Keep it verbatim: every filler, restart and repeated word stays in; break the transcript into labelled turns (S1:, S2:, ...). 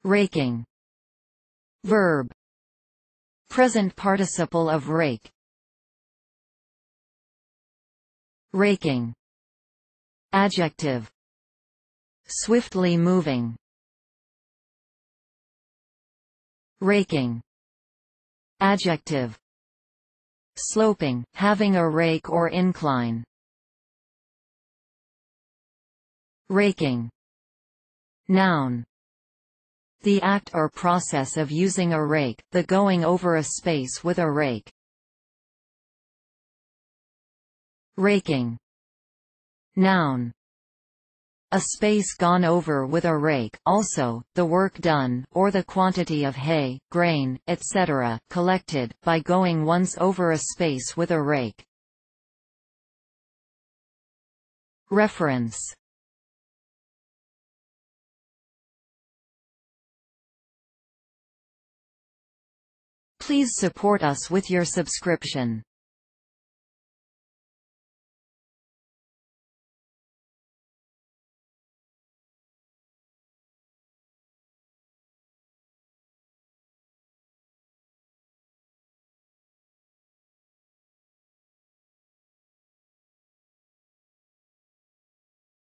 S1: Raking. Verb. Present participle of rake. Raking. Adjective. Swiftly moving. Raking. Adjective. Sloping, having a rake or incline. Raking. Noun. The act or process of using a rake, the going over a space with a rake. Raking. Noun. A space gone over with a rake, also, the work done, or the quantity of hay, grain, et cetera, collected, by going once over a space with a rake. Reference. Please support us with your subscription.